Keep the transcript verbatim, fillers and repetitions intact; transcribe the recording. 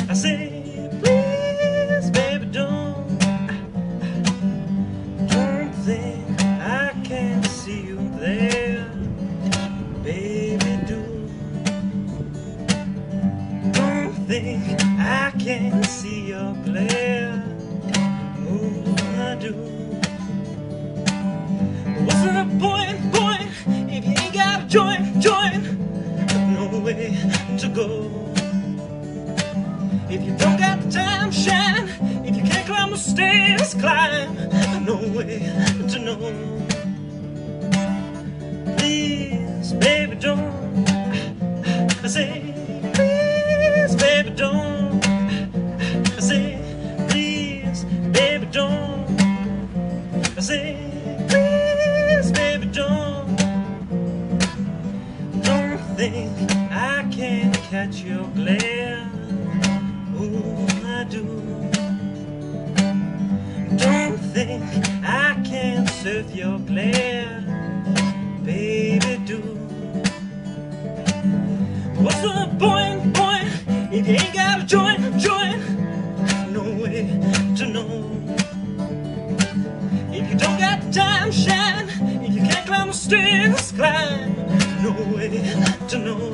I say, please, baby, don't, don't think I can't see you there. Baby, do, don't think I can't see your glare. Oh, I do. What's the point, point, if you ain't got a joint, joint, no way to go. If you don't got the time, shine. If you can't climb the stairs, climb. No way to know. Please, baby, don't. I say, please, baby, don't. I say, please, baby, don't. I say, please, baby, don't. Don't think I can't catch your glare. Oh, I do. Don't think I can't surf your glare. Baby, do. What's the point, point, if you ain't got a joint, joint? No way to know. If you don't got the time, shine. If you can't climb the stairs, climb. No way to know.